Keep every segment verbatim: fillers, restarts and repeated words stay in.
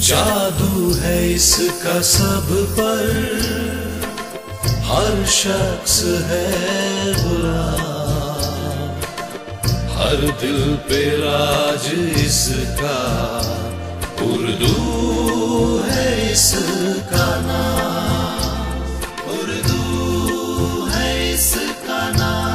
جادو ہے اس کا سب پر، ہر شخص ہے برا، ہر دل پہ راج اس کا، اردو ہے اس کا نام، اردو ہے اس کا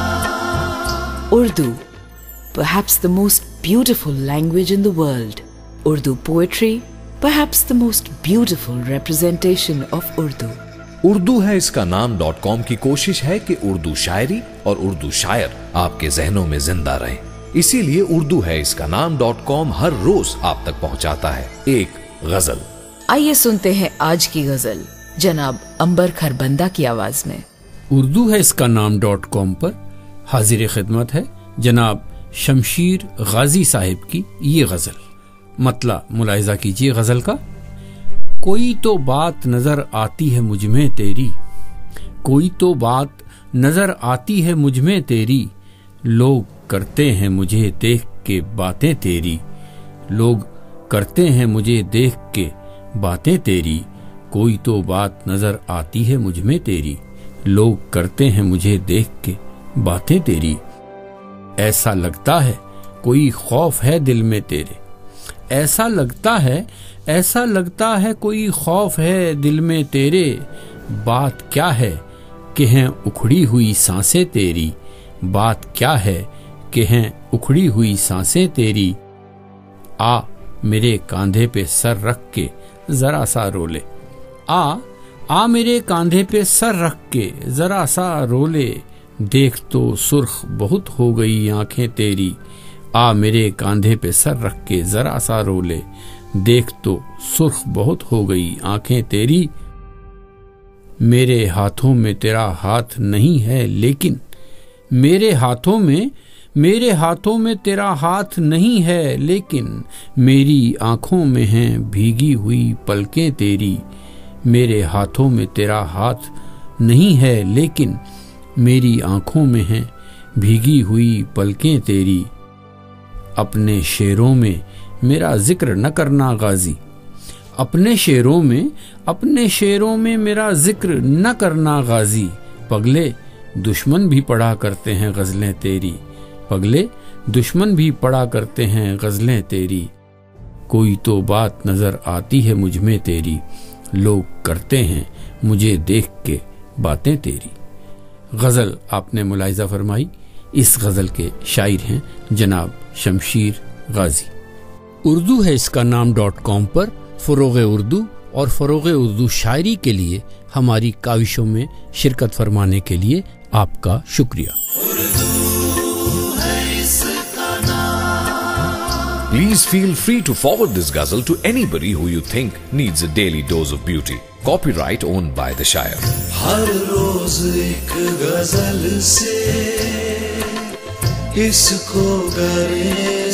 نام۔ Urdu, perhaps the most beautiful language in the world. Urdu poetry, perhaps the most beautiful representation of Urdu. Urdu ہے اس کا نام ڈاٹ کام کی کوشش ہے کہ اردو شاعری اور اردو شاعر آپ کے ذہنوں میں زندہ رہیں، اسی لیے اردو ہے اس کا نام ڈاٹ کام ہر روز آپ تک پہنچاتا ہے ایک غزل۔ آئیے سنتے ہیں آج کی غزل جناب امبر کھربندہ کی آواز میں۔ اردو ہے اس کا نام ڈاٹ کام پر حاضر خدمت ہے جناب شمشیر غازی صاحب کی یہ غزل۔ مطلع ملاحظہ کیجیے غزل کا۔ کوئی تو بات نظر آتی ہے مجھ میں تیری، کوئی تو بات نظر آتی ہے مجھ میں تیری، لوگ کرتے ہیں مجھے دیکھ کے باتیں تیری، لوگ کرتے ہیں مجھے دیکھ کے باتیں تیری، کوئی تو بات نظر آتی ہے مجھ میں تیری، لوگ کرتے ہیں مجھے دیکھ کے باتیں تیری، ایسا لگتا ہے کوئی خوف ہے دل میں تیرے، ایسا لگتا ہے ایسا لگتا ہے کوئی خوف ہے دل میں تیرے، بات کیا ہے کہ ہیں اکھڑی ہوئی سانسیں تیری، بات کیا ہے کہ ہیں اکھڑی ہوئی سانسیں تیری، آ میرے کاندھے پہ سر رکھ کے ذرا سا رو لے، آ آ میرے کاندھے پہ سر رکھ کے ذرا سا رو لے، دیکھ تو سرخ بہت ہو گئی آنکھیں تیری، آ میرے کاندھے پہ سر رکھ کے ذرا سا رو لے، دیکھ تو سرخ بہت ہو گئی آنکھیں تیری، میرے ہاتھوں میں تیرا ہاتھ نہیں ہے لیکن، میرے ہاتھوں میں میرے ہاتھوں میں تیرا ہاتھ نہیں ہے لیکن، میری آنکھوں میں ہیں بھیگی ہوئی پلکیں تیری، میرے ہاتھوں میں تیرا ہاتھ نہیں ہے لیکن، میری آنکھوں میں ہیں بھیگی ہوئی پلکیں تیری، اپنے شعروں میں میرا ذکر نہ کرنا غازی، اپنے شعروں میں اپنے شعروں میں میرا ذکر نہ کرنا غازی، پگلے دشمن بھی پڑھا کرتے ہیں غزلیں تیری، پگلے دشمن بھی پڑھا کرتے ہیں غزلیں تیری، کوئی تو بات نظر آتی ہے مجھ میں تیری، لوگ کرتے ہیں مجھے دیکھ کے باتیں تیری۔ غزل آپ نے ملاحظہ فرمائی۔ اس غزل کے شاعر ہیں جناب شمشیر غازی۔ اردو ہے اس کا نام ڈاٹ کام پر فروغ اردو اور فروغ اردو شاعری کے لیے ہماری کاوشوں میں شرکت فرمانے کے لیے آپ کا شکریہ۔ Please feel free to forward this ghazal to anybody who you think needs a daily dose of beauty. Copyright owned by the Shire. ہر روز ایک غزل سے اس کو کرے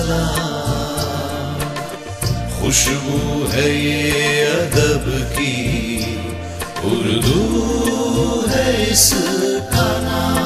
سلام، خوشبو ہے یہ ادب کی، اردو ہے اس کا نام۔